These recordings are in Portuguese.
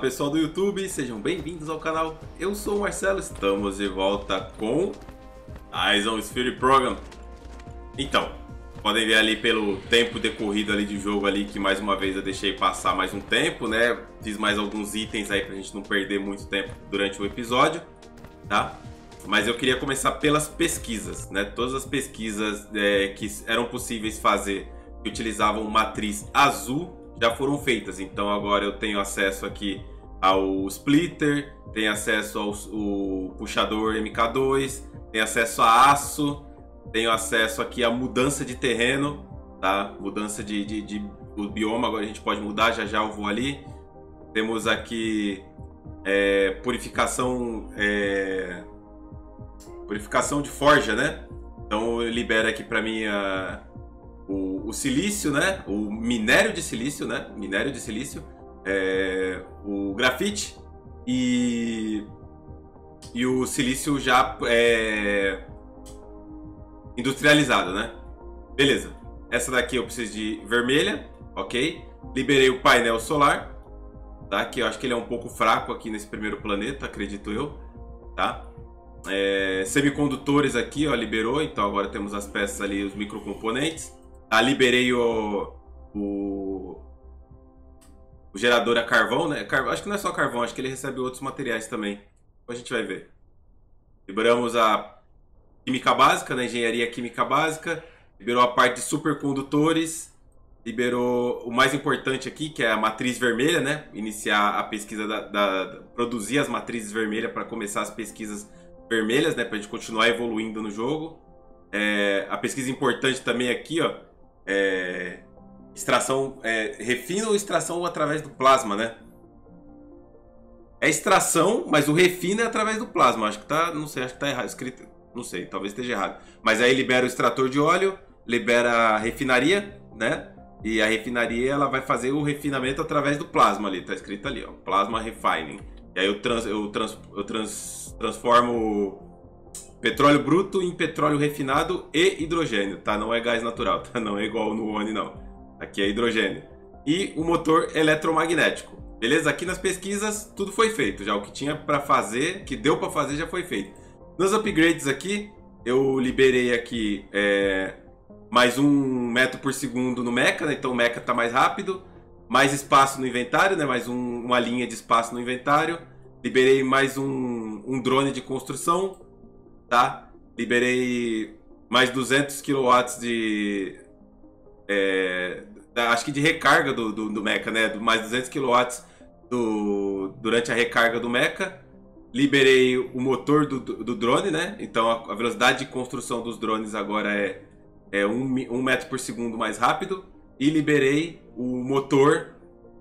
Fala pessoal do YouTube, sejam bem-vindos ao canal. Eu sou o Marcelo, estamos de volta com Horizon Sphere Program. Então, podem ver ali pelo tempo decorrido ali de jogo ali que mais uma vez eu deixei passar mais um tempo, né? Fiz mais alguns itens aí pra gente não perder muito tempo durante o episódio, tá? Mas eu queria começar pelas pesquisas, né? Todas as pesquisas que eram possíveis fazer que utilizavam matriz azul já foram feitas, então agora eu tenho acesso aqui ao splitter, tenho acesso ao puxador MK2, tenho acesso a aço, tenho acesso aqui à mudança de terreno, tá? Mudança o bioma, agora a gente pode mudar, já já eu vou ali. Temos aqui purificação de forja, né? Então libera aqui para mim o silício, né? O minério de silício, né? Minério de silício, o grafite e o silício já industrializado, né? Beleza. Essa daqui eu preciso de vermelha, ok? Liberei o painel solar, tá? Que eu acho que ele é um pouco fraco aqui nesse primeiro planeta, acredito eu, tá? Semicondutores aqui, ó, liberou, então agora temos as peças ali, os microcomponentes. Liberei o gerador a carvão, né? Acho que não é só carvão, acho que ele recebe outros materiais também. A gente vai ver. Liberamos a química básica, né? Engenharia química básica. Liberou a parte de supercondutores. Liberou o mais importante aqui, que é a matriz vermelha, né? Iniciar a pesquisa produzir as matrizes vermelhas para começar as pesquisas vermelhas, né? Para a gente continuar evoluindo no jogo. A pesquisa importante também aqui, ó. Extração, refino ou extração através do plasma, né? É extração, mas o refino é através do plasma. Acho que tá, não sei, acho que tá errado escrito, não sei, talvez esteja errado. Mas aí libera o extrator de óleo, libera a refinaria, né? E a refinaria ela vai fazer o refinamento através do plasma ali, tá escrito ali, ó, plasma refining. E aí eu transformo petróleo bruto em petróleo refinado e hidrogênio, tá? Não é gás natural, tá? Não é igual no ONI, não. Aqui é hidrogênio. E o motor eletromagnético. Beleza? Aqui nas pesquisas tudo foi feito. Já o que tinha para fazer, que deu para fazer, já foi feito. Nos upgrades aqui, eu liberei aqui mais 1 metro por segundo no mecha, né? Então o mecha tá mais rápido. Mais espaço no inventário, né? Mais uma linha de espaço no inventário. Liberei mais um drone de construção. Tá? Liberei mais 200 kW acho que de recarga do mecha, né? Mais 200 kW durante a recarga do mecha. Liberei o motor do drone, né? Então a velocidade de construção dos drones agora é 1 metro por segundo mais rápido. E liberei o motor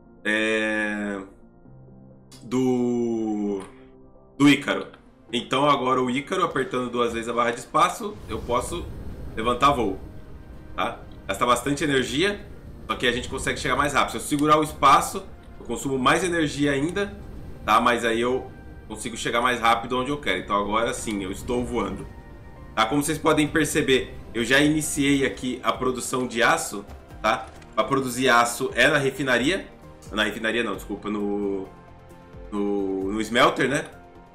do Ícaro. Então agora o Ícaro, apertando 2 vezes a barra de espaço, eu posso levantar voo, tá? Gasta bastante energia, só que a gente consegue chegar mais rápido. Se eu segurar o espaço, eu consumo mais energia ainda, tá? Mas aí eu consigo chegar mais rápido onde eu quero. Então agora sim, eu estou voando, tá? Como vocês podem perceber, eu já iniciei aqui a produção de aço, tá? Para produzir aço é na refinaria. Na refinaria não, desculpa, no smelter, né?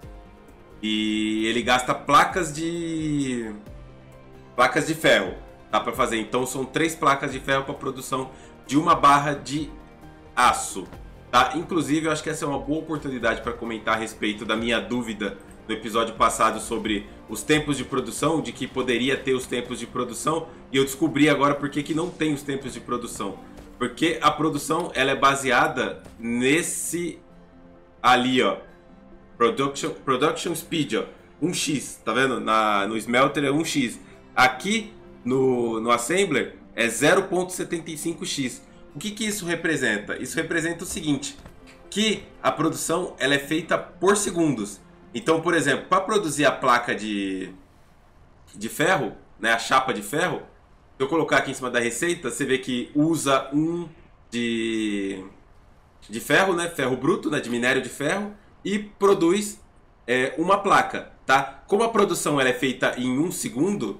E ele gasta placas de ferro, tá, para fazer. Então são 3 placas de ferro para produção de 1 barra de aço, tá? Inclusive eu acho que essa é uma boa oportunidade para comentar a respeito da minha dúvida no episódio passado sobre os tempos de produção, de que poderia ter os tempos de produção, e eu descobri agora por que não tem os tempos de produção. Porque a produção ela é baseada nesse ali, ó. Production Speed, ó, 1x, tá vendo? No Smelter é 1x. Aqui no Assembler é 0.75x. O que isso representa? Isso representa o seguinte, que a produção ela é feita por segundos. Então, por exemplo, para produzir a placa de ferro, né, a chapa de ferro, se eu colocar aqui em cima da receita, você vê que usa de ferro, né, ferro bruto, né, de minério de ferro, e produz uma placa, tá? Como a produção ela é feita em 1 segundo,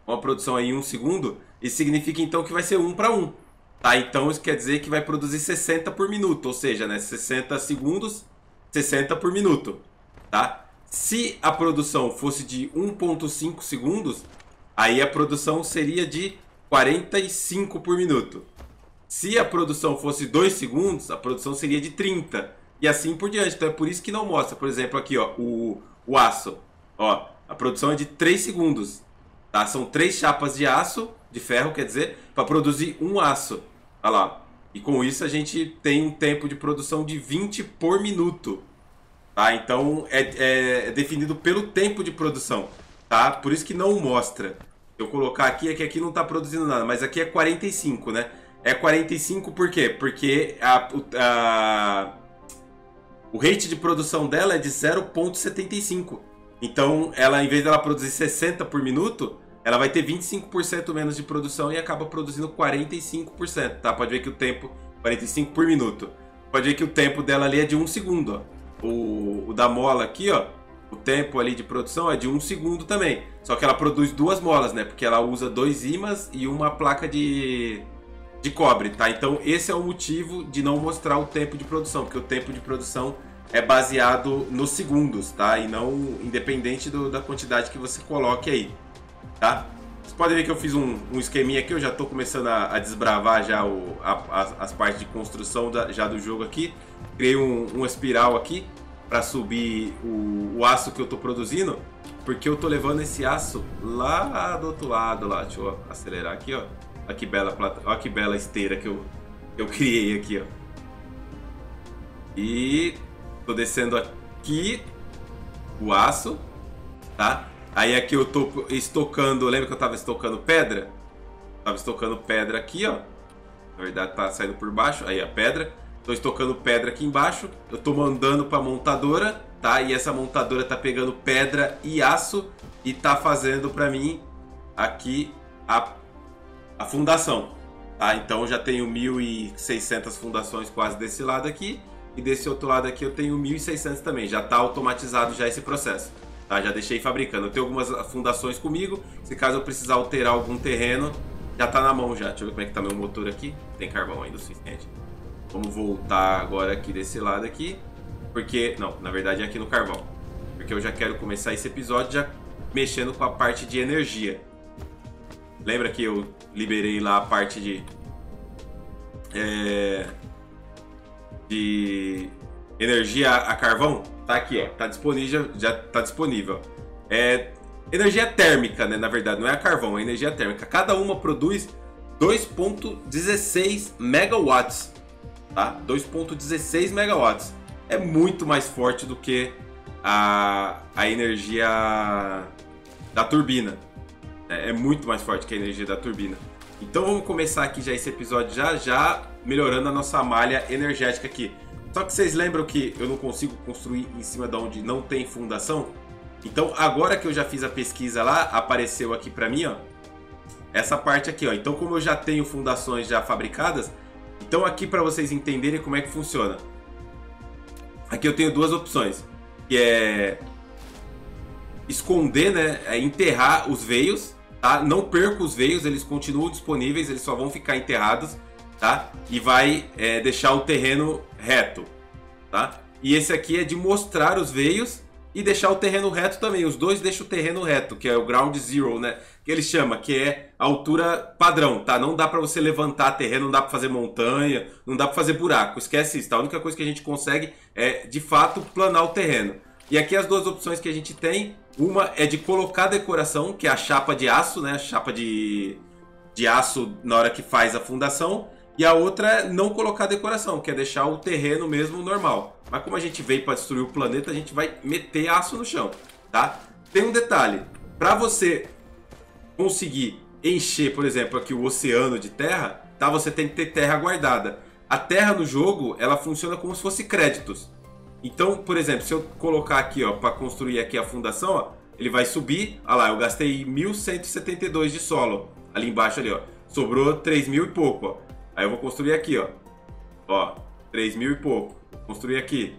isso significa então que vai ser 1 para 1, tá? Então isso quer dizer que vai produzir 60 por minuto, ou seja, né, 60 segundos 60 por minuto, tá? Se a produção fosse de 1,5 segundos, aí a produção seria de 45 por minuto. Se a produção fosse 2 segundos, a produção seria de 30. E assim por diante. Então é por isso que não mostra. Por exemplo, aqui, ó, o aço. Ó, a produção é de 3 segundos. Tá? São 3 chapas de aço, de ferro, quer dizer, para produzir um aço. Olha lá. E com isso a gente tem um tempo de produção de 20 por minuto. Tá? Então é definido pelo tempo de produção. Tá? Por isso que não mostra. Se eu colocar aqui, é que aqui não está produzindo nada. Mas aqui é 45, né? É 45 por quê? Porque o rate de produção dela é de 0,75. Então, ela, em vez dela produzir 60 por minuto, ela vai ter 25% menos de produção e acaba produzindo 45%, tá? Pode ver que o tempo... 45 por minuto. Pode ver que o tempo dela ali é de 1 segundo, ó. O da mola aqui, ó, o tempo ali de produção é de 1 segundo também. Só que ela produz 2 molas, né? Porque ela usa 2 ímãs e uma placa de cobre, tá? Então esse é o motivo de não mostrar o tempo de produção, porque o tempo de produção é baseado nos segundos, tá? E não independente da quantidade que você coloque aí, tá? Vocês podem ver que eu fiz um esqueminha aqui, eu já tô começando a desbravar já as partes de construção já do jogo aqui. Criei uma espiral aqui para subir o aço que eu tô produzindo, porque eu tô levando esse aço lá do outro lado, lá. Deixa eu acelerar aqui, ó. Olha que bela olha que bela esteira que eu criei aqui, ó. E tô descendo aqui o aço, tá? Aí aqui eu tô estocando, lembra que eu tava estocando pedra? Tava estocando pedra aqui, ó. Na verdade tá saindo por baixo, aí a pedra. Tô estocando pedra aqui embaixo, eu tô mandando pra montadora, tá? E essa montadora tá pegando pedra e aço e tá fazendo pra mim aqui a fundação, tá? Então já tenho 1.600 fundações quase desse lado aqui e desse outro lado aqui eu tenho 1.600 também. Já tá automatizado já esse processo, tá? Já deixei fabricando. Eu tenho algumas fundações comigo, se caso eu precisar alterar algum terreno, já tá na mão já. Deixa eu ver como é que tá meu motor aqui. Tem carvão ainda o suficiente. Vamos voltar agora aqui desse lado aqui, porque... Não, na verdade é aqui no carvão. Porque eu já quero começar esse episódio já mexendo com a parte de energia. Lembra que eu liberei lá a parte de energia a carvão? Tá aqui, ó. Tá disponível, já tá disponível. Energia térmica, né? Na verdade, não é a carvão, é energia térmica. Cada uma produz 2,16 megawatts. Tá? 2,16 megawatts. É muito mais forte do que a energia da turbina. É muito mais forte que a energia da turbina. Então vamos começar aqui já esse episódio já melhorando a nossa malha energética aqui. Só que vocês lembram que eu não consigo construir em cima de onde não tem fundação? Então agora que eu já fiz a pesquisa lá, apareceu aqui pra mim, ó, essa parte aqui, ó. Então como eu já tenho fundações já fabricadas, então aqui para vocês entenderem como é que funciona. Aqui eu tenho duas opções, que é esconder, né, enterrar os veios, tá? Não perco os veios, eles continuam disponíveis, eles só vão ficar enterrados, tá? E vai deixar o terreno reto, tá? E esse aqui é de mostrar os veios e deixar o terreno reto também. Os dois deixam o terreno reto, que é o ground zero, né? Que ele chama, que é a altura padrão, tá? Não dá pra você levantar terreno, não dá pra fazer montanha, não dá pra fazer buraco. Esquece isso, tá? A única coisa que a gente consegue é, de fato, planar o terreno. E aqui as duas opções que a gente tem, uma é de colocar decoração, que é a chapa de aço, né? A chapa de aço na hora que faz a fundação. E a outra é não colocar decoração, que é deixar o terreno mesmo normal. Mas como a gente veio para destruir o planeta, a gente vai meter aço no chão, tá? Tem um detalhe. Para você conseguir encher, por exemplo, aqui o oceano de terra, tá? Você tem que ter terra guardada. A terra no jogo, ela funciona como se fosse créditos. Então, por exemplo, se eu colocar aqui, ó, para construir aqui a fundação, ó, ele vai subir. Olha lá, eu gastei 1.172 de solo. Ali embaixo, ali, ó. Sobrou 3.000 e pouco, ó. Aí eu vou construir aqui, ó. Ó, 3.000 e pouco. Vou construir aqui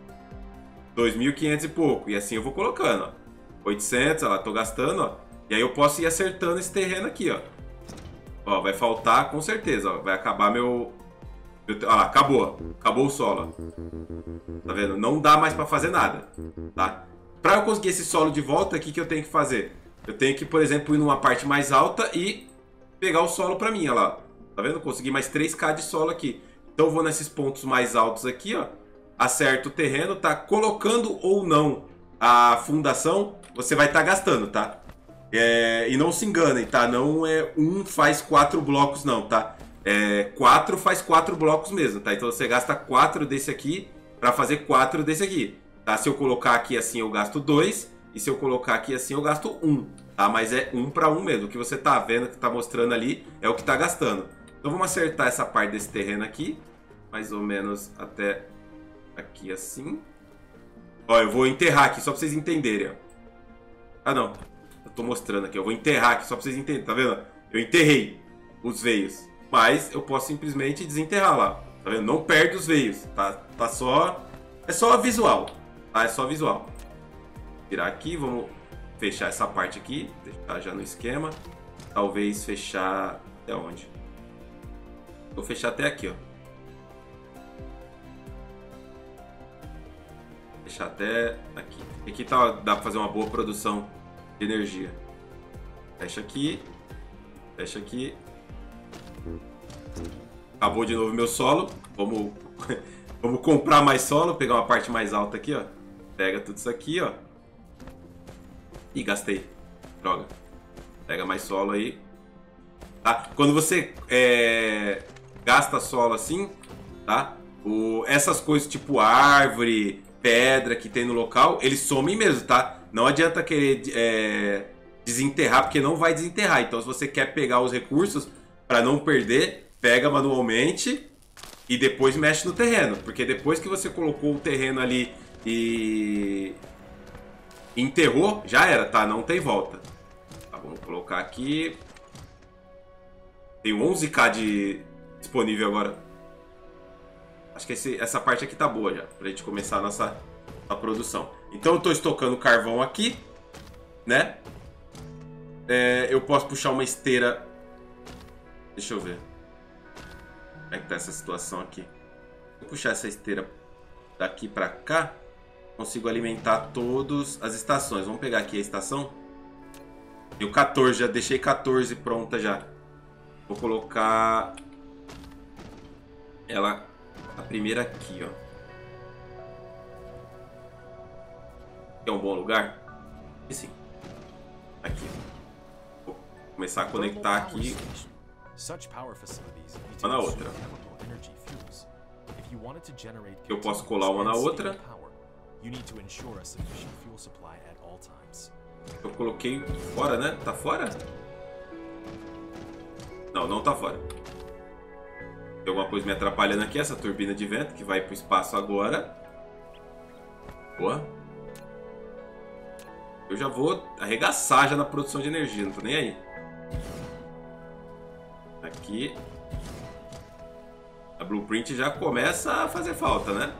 2.500 e pouco. E assim eu vou colocando, ó. 800, olha lá, tô gastando, ó. E aí eu posso ir acertando esse terreno aqui, ó. Ó, vai faltar com certeza, ó. Vai acabar meu Olha lá, acabou. Acabou o solo. Tá vendo? Não dá mais pra fazer nada. Tá? Pra eu conseguir esse solo de volta, o que eu tenho que fazer? Eu tenho que, por exemplo, ir numa parte mais alta e pegar o solo pra mim, olha lá. Tá vendo? Consegui mais 3k de solo aqui. Então eu vou nesses pontos mais altos aqui, ó. Acerto o terreno, tá? Colocando ou não a fundação, você vai estar gastando, tá? E não se enganem, tá? Não é um faz 4 blocos, não, tá? 4 faz 4 blocos mesmo, tá? Então você gasta 4 desse aqui pra fazer 4 desse aqui, tá? Se eu colocar aqui assim, eu gasto 2. E se eu colocar aqui assim, eu gasto 1, tá? Mas é 1 para 1 mesmo. O que você tá vendo, que tá mostrando ali, é o que tá gastando. Então vamos acertar essa parte desse terreno aqui. Mais ou menos até aqui assim. Ó, eu vou enterrar aqui, só pra vocês entenderem, ó. Ah, não. Eu tô mostrando aqui. Eu vou enterrar aqui, só pra vocês entenderem. Tá vendo? Eu enterrei os veios. Mas eu posso simplesmente desenterrar lá. Tá vendo? Não perde os veios. Tá só... É só visual. Tá? É só visual. Tirar aqui, vamos fechar essa parte aqui, deixar já no esquema. Talvez fechar até onde? Vou fechar até aqui, ó. Fechar até aqui. Aqui tá, dá pra fazer uma boa produção de energia. Fecha aqui. Fecha aqui. Acabou de novo meu solo. Vamos, vamos comprar mais solo, pegar uma parte mais alta aqui, ó. Pega tudo isso aqui, ó. Ih, gastei. Droga. Pega mais solo aí. Tá? Quando você gasta solo assim, tá? Essas coisas tipo árvore, pedra que tem no local, eles somem mesmo, tá? Não adianta querer desenterrar, porque não vai desenterrar. Então se você quer pegar os recursos para não perder, pega manualmente e depois mexe no terreno. Porque depois que você colocou o terreno ali e... enterrou, já era, tá? Não tem volta. Tá, vamos colocar aqui. Tem 11k disponível agora. Acho que essa parte aqui tá boa já, pra gente começar a nossa produção. Então eu tô estocando carvão aqui, né? Eu posso puxar uma esteira. Deixa eu ver. Como é que tá essa situação aqui? Se eu puxar essa esteira daqui pra cá, consigo alimentar todas as estações. Vamos pegar aqui a estação. Deu 14, já deixei 14 pronta já. Vou colocar ela, a primeira aqui, ó. É um bom lugar? E sim. Aqui. Vou começar a conectar aqui. Uma na outra. Eu posso colar uma na outra. Eu coloquei fora, né? Tá fora? Não, não tá fora. Tem alguma coisa me atrapalhando aqui. Essa turbina de vento que vai pro espaço agora. Boa. Eu já vou arregaçar já na produção de energia. Não tô nem aí. Aqui. A blueprint já começa a fazer falta, né?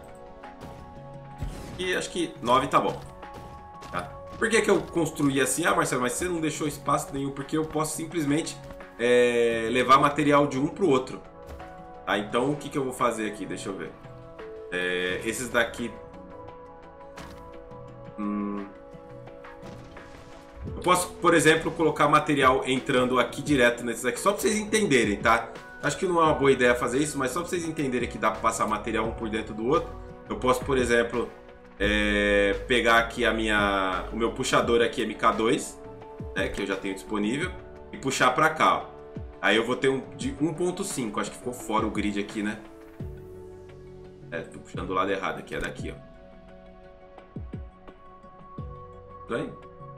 E acho que 9 tá bom. Tá? Por que eu construí assim? Ah, Marcelo, mas você não deixou espaço nenhum. Porque eu posso simplesmente levar material de um pro outro. Tá? Então o que eu vou fazer aqui? Deixa eu ver. Esses daqui... Eu posso, por exemplo, colocar material entrando aqui direto nesses aqui. Só pra vocês entenderem, tá? Acho que não é uma boa ideia fazer isso, mas só pra vocês entenderem que dá pra passar material um por dentro do outro. Eu posso, por exemplo... pegar aqui o meu puxador aqui MK2, né, que eu já tenho disponível, e puxar pra cá, ó. Aí eu vou ter um de 1.5, acho que ficou fora o grid aqui, né? Tô puxando do lado errado aqui, é daqui, ó. Tá aí?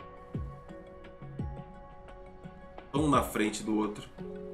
Um na frente do outro.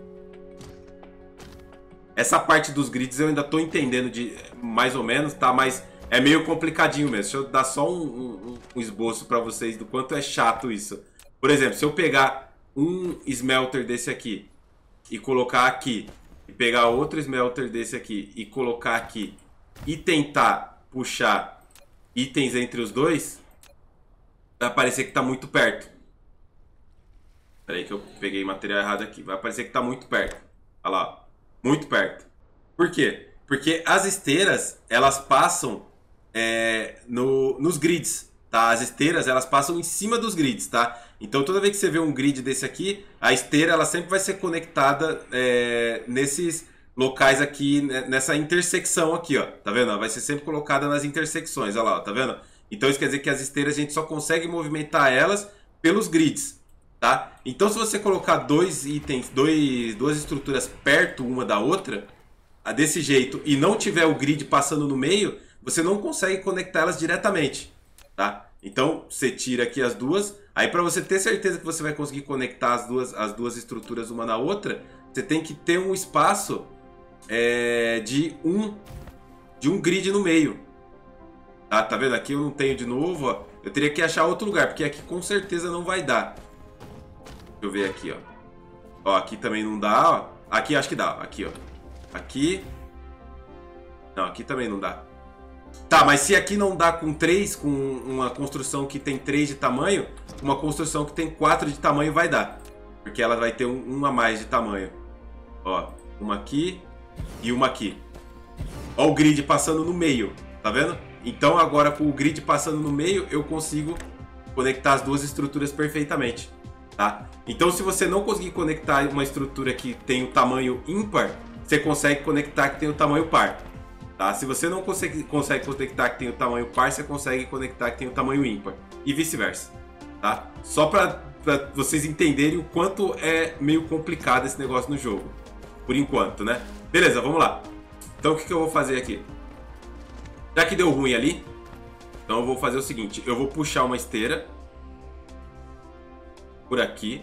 Essa parte dos grids eu ainda tô entendendo mais ou menos, tá? Mas é meio complicadinho mesmo. Deixa eu dar só um esboço para vocês do quanto é chato isso. Por exemplo, se eu pegar um smelter desse aqui e colocar aqui, e pegar outro smelter desse aqui e colocar aqui, e tentar puxar itens entre os dois, vai parecer que tá muito perto. Espera aí que eu peguei material errado aqui. Vai parecer que tá muito perto. Olha lá, muito perto. Por quê? Porque as esteiras, elas passam nos grids, tá? As esteiras, elas passam em cima dos grids, tá? Então toda vez que você vê um grid desse aqui, a esteira, ela sempre vai ser conectada nesses locais aqui, nessa intersecção aqui, ó. Tá vendo? Ela vai ser sempre colocada nas intersecções, olha lá, ó, tá vendo? Então isso quer dizer que as esteiras a gente só consegue movimentar elas pelos grids, tá? Então se você colocar dois itens, duas estruturas perto uma da outra, desse jeito, e não tiver o grid passando no meio, você não consegue conectar elas diretamente, tá? Então você tira aqui as duas, aí para você ter certeza que você vai conseguir conectar as duas estruturas uma na outra, você tem que ter um espaço de um grid no meio. Tá vendo? Aqui eu não tenho de novo, ó. Eu teria que achar outro lugar, porque aqui com certeza não vai dar. Deixa eu ver aqui, ó. Ó, aqui também não dá, ó. Aqui acho que dá, aqui, ó. Aqui. Não, aqui também não dá. Tá, mas se aqui não dá com 3, com uma construção que tem 3 de tamanho, uma construção que tem 4 de tamanho vai dar. Porque ela vai ter um a mais de tamanho. Ó, uma aqui e uma aqui. Ó o grid passando no meio, tá vendo? Então agora com o grid passando no meio, eu consigo conectar as duas estruturas perfeitamente, tá? Então se você não conseguir conectar uma estrutura que tem o tamanho ímpar, você consegue conectar que tem o tamanho par, tá? Se você não consegue conectar que tem o tamanho par, você consegue conectar que tem o tamanho ímpar e vice-versa, tá? Só para vocês entenderem o quanto é meio complicado esse negócio no jogo, por enquanto, né? Beleza, vamos lá. Então o que eu vou fazer aqui? Já que deu ruim ali, então eu vou fazer o seguinte, eu vou puxar uma esteira por aqui,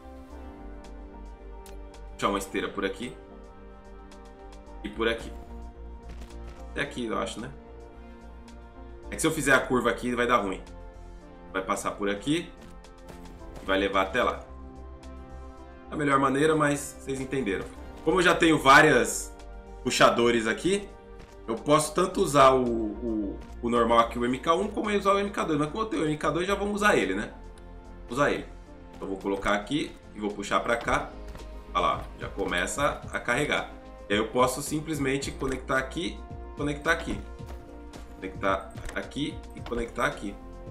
puxar uma esteira por aqui e por aqui. Até aqui, eu acho, né? É que se eu fizer a curva aqui, vai dar ruim. Vai passar por aqui e vai levar até lá. Da melhor maneira, mas vocês entenderam. Como eu já tenho várias puxadores aqui, eu posso tanto usar o normal aqui, o MK1, como usar o MK2. Mas como eu tenho o MK2, já vamos usar ele, né? Vou usar ele. Eu vou colocar aqui e vou puxar para cá. Olha lá, já começa a carregar. E aí eu posso simplesmente conectar aqui, conectar aqui. Conectar aqui e conectar aqui.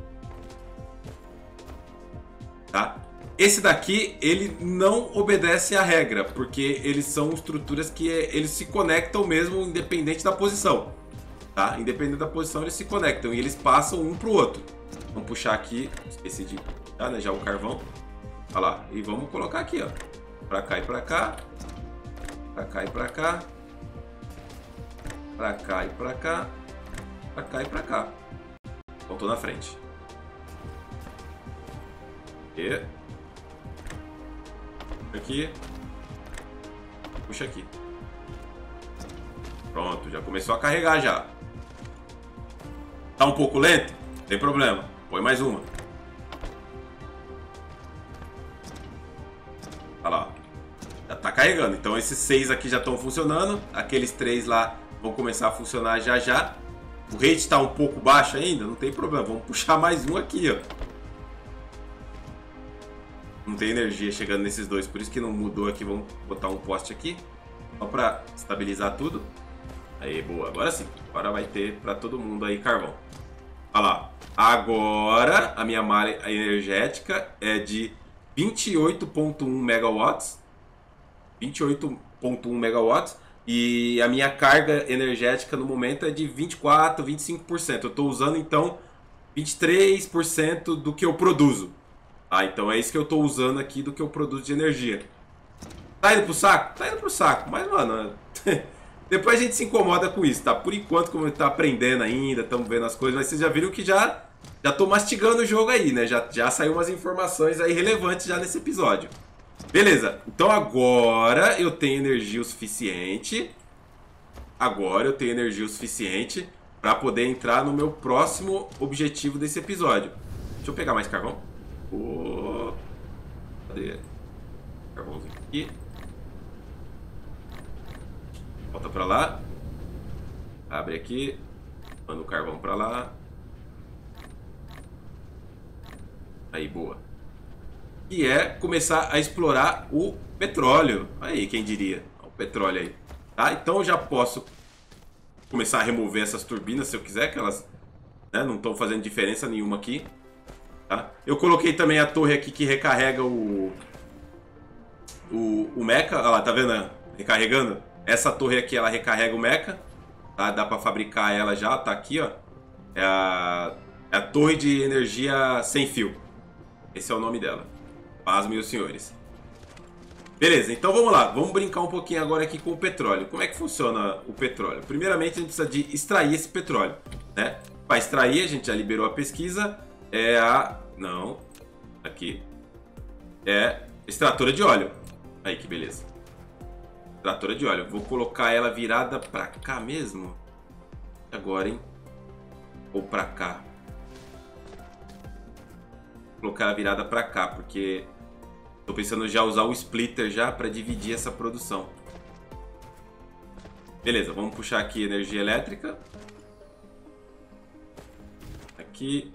Tá? Esse daqui, ele não obedece à regra, porque eles são estruturas que eles se conectam mesmo independente da posição. Tá? Independente da posição, eles se conectam e eles passam um para o outro. Vamos puxar aqui, esqueci de puxar, né, já o carvão. Olha lá, e vamos colocar aqui, ó. Para cá e para cá. Para cá e para cá. Para cá e para cá. Para cá e para cá. Então tô na frente. E... aqui, puxa aqui. Pronto, já começou a carregar já. Tá um pouco lento? Não tem problema, põe mais uma. Olha lá, já tá carregando. Então esses 6 aqui já estão funcionando. Aqueles 3 lá vão começar a funcionar já já. O rate está um pouco baixo ainda, não tem problema. Vamos puxar mais um aqui, ó. Não tem energia chegando nesses dois, por isso que não mudou aqui. Vamos botar um poste aqui, só para estabilizar tudo. Aí, boa, agora sim. Agora vai ter para todo mundo aí carvão. Olha lá, agora a minha malha energética é de 28.1 megawatts. 28.1 megawatts. E a minha carga energética no momento é de 24, 25%. Eu estou usando então 23% do que eu produzo. Ah, então é isso que eu tô usando aqui do que eu produzo de energia. Tá indo pro saco? Tá indo pro saco. Mas, mano, depois a gente se incomoda com isso, tá? Por enquanto, como a gente tá aprendendo ainda, estamos vendo as coisas, mas vocês já viram que já tô mastigando o jogo aí, né? Já saiu umas informações aí relevantes já nesse episódio. Beleza, então agora eu tenho energia o suficiente. Agora eu tenho energia o suficiente para poder entrar no meu próximo objetivo desse episódio. Deixa eu pegar mais carvão. Oh, cadê? Carvãozinho aqui. Volta pra lá. Abre aqui. Manda o carvão pra lá. Aí, boa. E é começar a explorar o petróleo. Aí, quem diria? O petróleo aí. Tá? Então eu já posso começar a remover essas turbinas se eu quiser, que elas, né, não estão fazendo diferença nenhuma aqui. Tá? Eu coloquei também a torre aqui que recarrega o mecha. Olha lá, tá vendo? Recarregando. Essa torre aqui, ela recarrega o mecha. Tá? Dá pra fabricar ela já, tá aqui, ó. É a torre de energia sem fio. Esse é o nome dela. Paz, meus senhores. Beleza, então vamos lá. Vamos brincar um pouquinho agora aqui com o petróleo. Como é que funciona o petróleo? Primeiramente, a gente precisa de extrair esse petróleo, né? Para extrair, a gente já liberou a pesquisa. É a... Não. Aqui. É extratora de óleo. Aí, que beleza. Extratora de óleo. Vou colocar ela virada pra cá mesmo. Agora, hein? Ou pra cá. Vou colocar ela virada pra cá, porque... Tô pensando já usar o splitter já para dividir essa produção. Beleza, vamos puxar aqui energia elétrica. Aqui.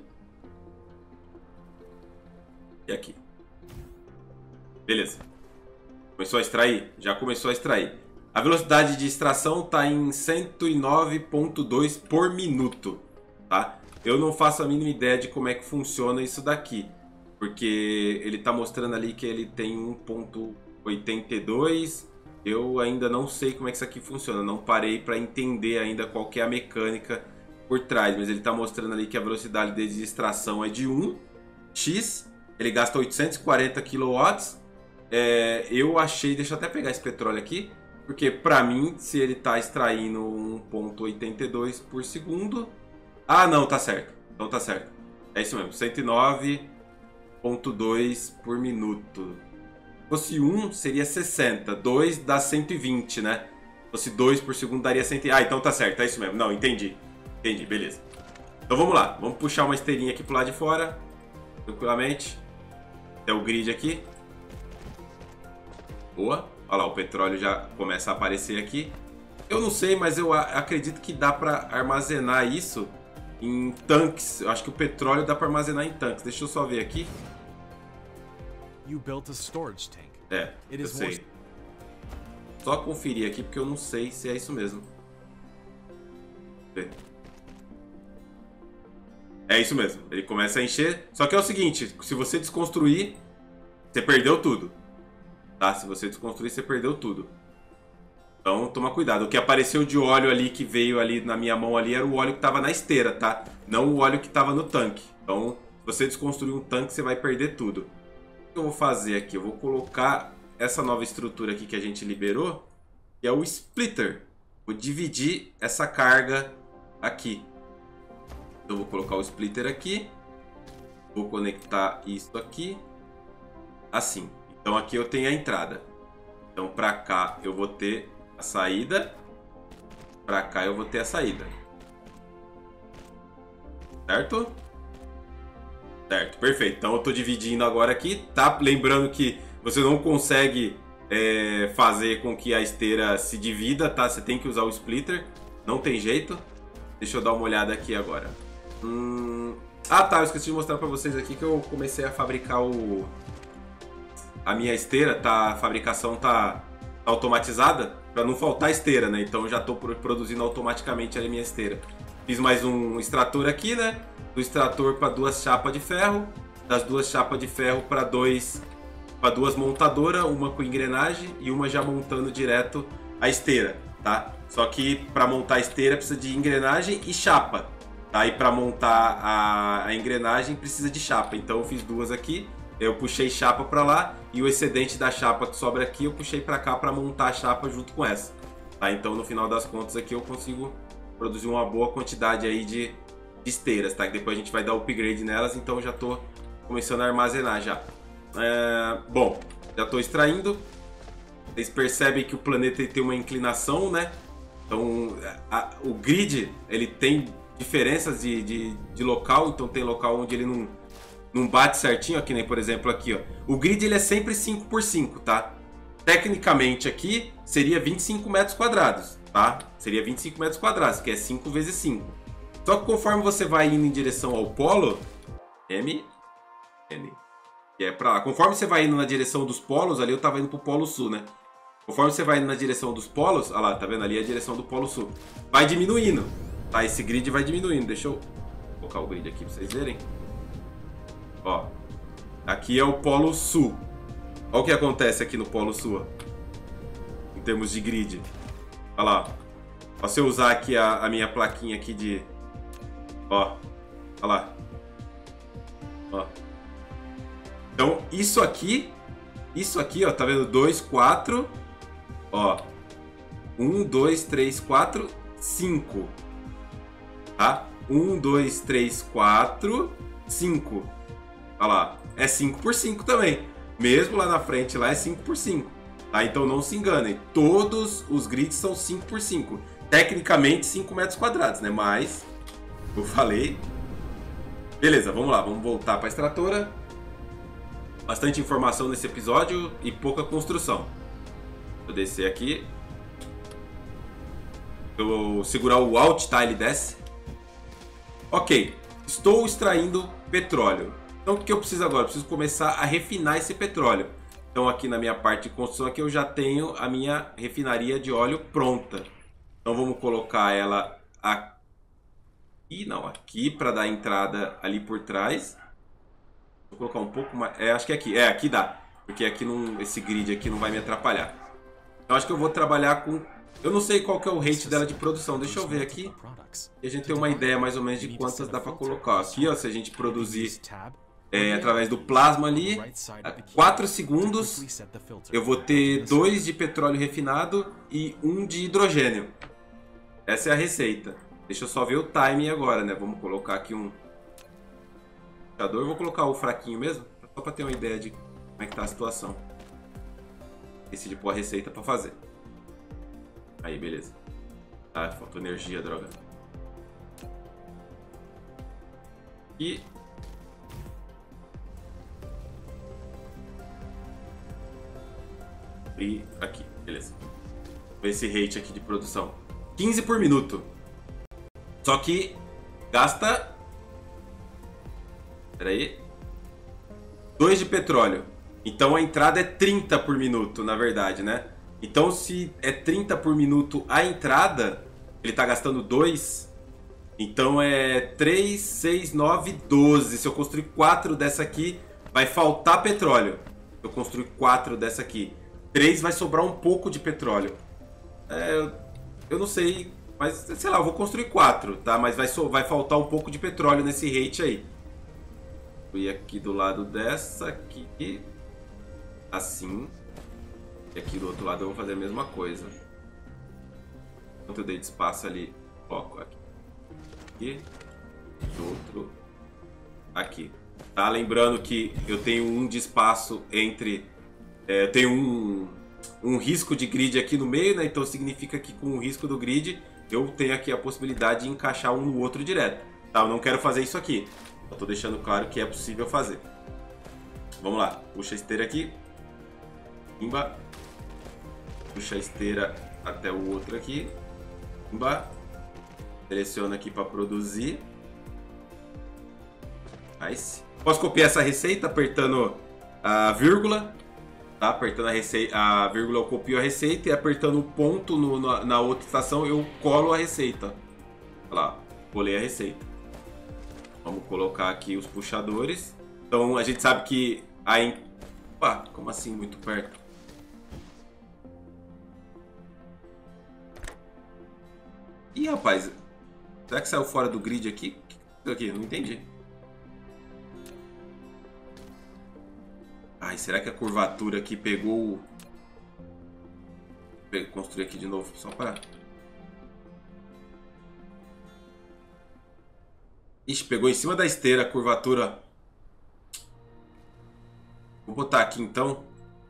E aqui. Beleza. Começou a extrair? Já começou a extrair. A velocidade de extração está em 109.2 por minuto. Tá? Eu não faço a mínima ideia de como é que funciona isso daqui. Porque ele está mostrando ali que ele tem 1.82. Eu ainda não sei como é que isso aqui funciona. Não parei para entender ainda qual que é a mecânica por trás. Mas ele está mostrando ali que a velocidade de extração é de 1x. Ele gasta 840 kW. Eu achei... Deixa eu até pegar esse petróleo aqui. Porque para mim, se ele está extraindo 1.82 por segundo... Ah, não, tá certo. Então tá certo. É isso mesmo. 109... 0.2 por minuto. Se fosse 1, seria 60. 2 dá 120, né? Se fosse 2 por segundo, daria 100. Ah, então tá certo, é isso mesmo. Não, entendi. Entendi, beleza. Então vamos lá. Vamos puxar uma esteirinha aqui pro lado de fora. Tranquilamente. Até o grid aqui. Boa. Olha lá, o petróleo já começa a aparecer aqui. Eu não sei, mas eu acredito que dá pra armazenar isso em tanques. Eu acho que o petróleo dá pra armazenar em tanques. Deixa eu só ver aqui. Eu sei. Só conferir aqui porque eu não sei se é isso mesmo. É isso mesmo. Ele começa a encher. Só que é o seguinte, se você desconstruir, você perdeu tudo. Tá? Se você desconstruir, você perdeu tudo. Então toma cuidado. O que apareceu de óleo ali, que veio ali na minha mão ali, era o óleo que estava na esteira, tá? Não o óleo que estava no tanque. Então, se você desconstruir um tanque, você vai perder tudo. O que eu vou fazer aqui? Eu vou colocar essa nova estrutura aqui que a gente liberou, que é o splitter. Vou dividir essa carga aqui. Então, eu vou colocar o splitter aqui. Vou conectar isso aqui. Assim. Então, aqui eu tenho a entrada. Então, para cá eu vou ter a saída. Para cá eu vou ter a saída. Certo? Certo, perfeito. Então eu estou dividindo agora aqui, tá? Lembrando que você não consegue fazer com que a esteira se divida, tá? Você tem que usar o splitter, não tem jeito. Deixa eu dar uma olhada aqui agora. Ah, tá, eu esqueci de mostrar para vocês aqui que eu comecei a fabricar a minha esteira, tá? A fabricação tá automatizada para não faltar esteira, né? Então eu já estou produzindo automaticamente a minha esteira. Fiz mais um extrator aqui, né? Do extrator para 2 chapas de ferro, das 2 chapas de ferro para 2 montadoras, uma com engrenagem e uma já montando direto a esteira, tá? Só que para montar a esteira precisa de engrenagem e chapa, tá? E para montar a engrenagem precisa de chapa. Então eu fiz 2 aqui, eu puxei chapa para lá e o excedente da chapa que sobra aqui eu puxei para cá para montar a chapa junto com essa, tá? Então no final das contas aqui eu consigo produzir uma boa quantidade aí de esteiras, tá? Que depois a gente vai dar upgrade nelas, então eu já tô começando a armazenar já. Bom, já tô extraindo. Vocês percebem que o planeta tem uma inclinação, né? Então o grid ele tem diferenças de local, então tem local onde ele não bate certinho, aqui nem por exemplo aqui, ó. O grid ele é sempre 5x5, tá? Tecnicamente aqui seria 25 metros quadrados, tá? Seria 25 metros quadrados, que é 5 vezes 5. Só que conforme você vai indo em direção ao polo, N, que é pra lá. Conforme você vai indo na direção dos polos, ali eu tava indo pro polo sul, né? Conforme você vai na direção dos polos, olha lá, tá vendo ali a direção do polo sul. Vai diminuindo, tá? Esse grid vai diminuindo. Deixa eu colocar o grid aqui pra vocês verem. Ó, aqui é o polo sul. Olha o que acontece aqui no polo sul, ó, em termos de grid. Olha lá, ó, se eu usar aqui a minha plaquinha aqui de... Ó, olha lá. Ó. Então, isso aqui, ó, tá vendo? 2, 4... Ó, 1, 2, 3, 4, 5. Tá? 1, 2, 3, 4, 5. Olha lá, é 5 por 5 também. Mesmo lá na frente, lá é 5 por 5. Tá? Então não se enganem. Todos os grids são 5 por 5. Tecnicamente 5 metros quadrados, né? Mas, eu falei. Beleza, vamos lá. Vamos voltar para a extratora. Bastante informação nesse episódio e pouca construção. Vou descer aqui. Eu vou segurar o Alt, tá? Ele desce. Ok. Estou extraindo petróleo. Então o que eu preciso agora? Eu preciso começar a refinar esse petróleo. Então aqui na minha parte de construção aqui eu já tenho a minha refinaria de óleo pronta. Então vamos colocar ela aqui. Não, aqui para dar entrada ali por trás. Vou colocar um pouco mais... acho que é aqui. Aqui dá. Porque aqui não, esse grid aqui não vai me atrapalhar. Então acho que eu vou trabalhar com... Eu não sei qual que é o rate dela de produção. Deixa eu ver aqui. E a gente tem uma ideia mais ou menos de quantas dá para colocar. Aqui, ó, se a gente produzir através do plasma ali, a 4 segundos, eu vou ter 2 de petróleo refinado e 1 de hidrogênio. Essa é a receita. Deixa eu só ver o timing agora, né? Vamos colocar aqui um... Eu vou colocar o fraquinho mesmo, só para ter uma ideia de como é que tá a situação. Decidi pôr a receita para fazer. Aí, beleza. Ah, faltou energia, droga. E... aqui, beleza. Esse rate aqui de produção. 15 por minuto. Só que gasta... Pera aí. 2 de petróleo. Então a entrada é 30 por minuto, na verdade, né? Então se é 30 por minuto a entrada, ele tá gastando 2. Então é 3, 6, 9, 12. Se eu construir 4 dessa aqui, vai faltar petróleo. Se eu construir 4 dessa aqui, 3 vai sobrar um pouco de petróleo. Eu não sei, mas sei lá, eu vou construir 4, tá? Mas vai faltar um pouco de petróleo nesse rate aí. Fui aqui do lado dessa aqui, assim. E aqui do outro lado eu vou fazer a mesma coisa. Quanto eu dei de espaço ali, foco aqui. Aqui, do outro, aqui. Tá? Lembrando que eu tenho 1 de espaço entre... eu tenho um risco de grid aqui no meio, né? Então significa que com o risco do grid eu tenho aqui a possibilidade de encaixar um no outro direto. Tá? Eu não quero fazer isso aqui. Eu tô deixando claro que é possível fazer. Vamos lá. Puxa a esteira aqui. Pimba. Puxa a esteira até o outro aqui. Pimba. Seleciona aqui para produzir. Nice. Posso copiar essa receita apertando a vírgula. Tá? Apertando a vírgula eu copio a receita e apertando o ponto na outra estação eu colo a receita. Olha lá. Colei a receita. Vamos colocar aqui os puxadores. Então a gente sabe que Opa, como assim muito perto? Ih, rapaz. Será que saiu fora do grid aqui? O que é isso aqui? Não entendi. Ai, será que a curvatura aqui pegou... Vou construir aqui de novo, só para... Ixi, pegou em cima da esteira a curvatura. Vou botar aqui então.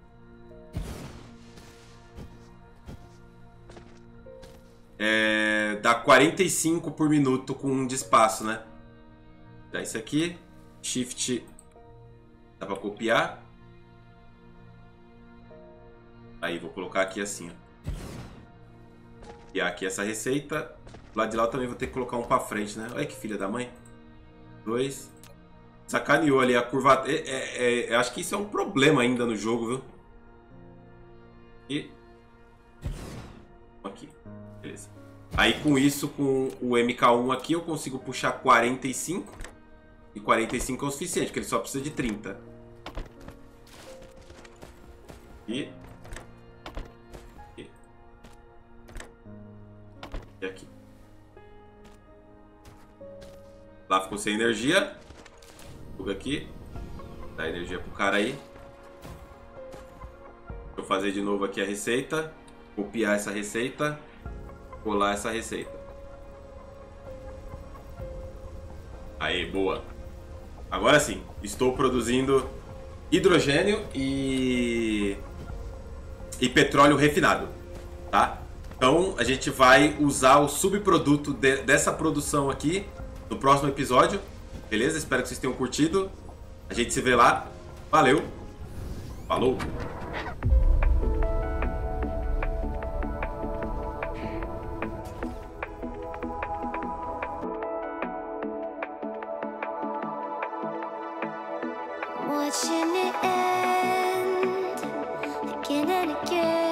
Dá 45 por minuto com 1 de espaço, né? Dá isso aqui. Shift. Dá pra copiar. Aí, vou colocar aqui assim, ó. Copiar aqui essa receita. Do lado de lá eu também vou ter que colocar um pra frente, né? Olha que filha da mãe. 2. Sacaneou ali a curvatura. Acho que isso é um problema ainda no jogo, viu? E aqui. Beleza. Aí com isso, com o MK1 aqui, eu consigo puxar 45. E 45 é o suficiente, porque ele só precisa de 30. E aqui. Lá ficou sem energia. Fuga aqui. Dá energia pro cara aí. Vou fazer de novo aqui a receita. Copiar essa receita. Colar essa receita. Aí, boa. Agora sim, estou produzindo hidrogênio e petróleo refinado, tá? Então a gente vai usar o subproduto dessa produção aqui no próximo episódio, beleza? Espero que vocês tenham curtido. A gente se vê lá. Valeu. Falou. Watching it end again and again.